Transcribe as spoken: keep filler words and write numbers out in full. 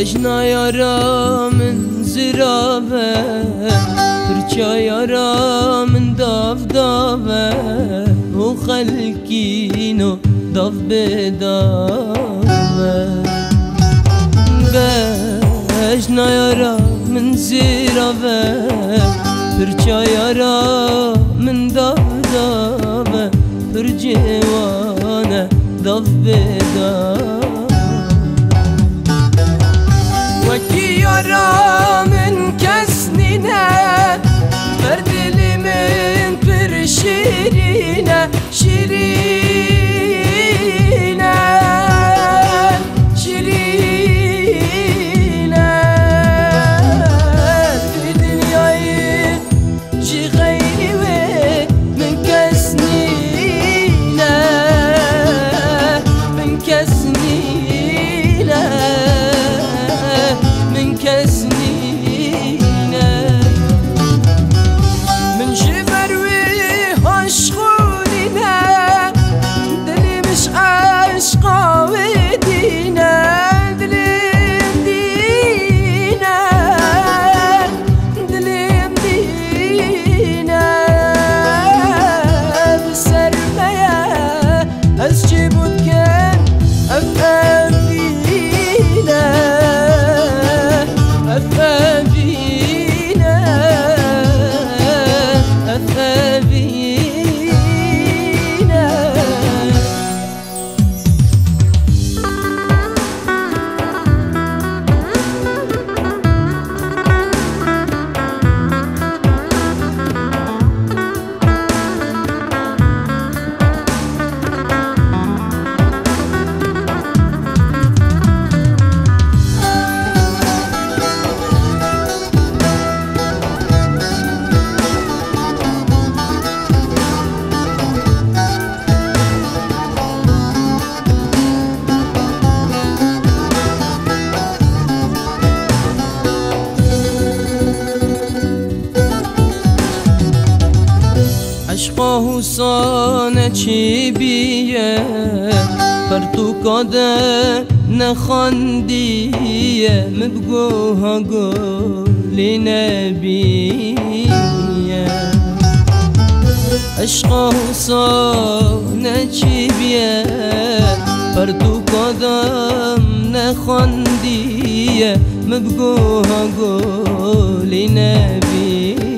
اجنا یارا من زرابه ترچا یارا من داف داوه و خلکینو داف بداوه اجنا یارا من زرابه ترچا یارا من داف داوه پر جوانه داف بداوه وکی یارا من کس نینه بر دل من پر شیرینه شیرینه شیرینه في دنیای جی غیری و من کس نینه من کس نینه كسنينه من شفر وهشغولنا دلي مش عاشقة ودينا دلي مدينا دلي مدينا بالسرمية أسجبت كان أفهم فينا أفابينا أفابينا عشقه سانه چی بیه پر تو کاده نخاندیه مبگوها گلی نبیه عشقه سانه چی بیه پر تو کادم نخاندیه مبگوها گلی نبیه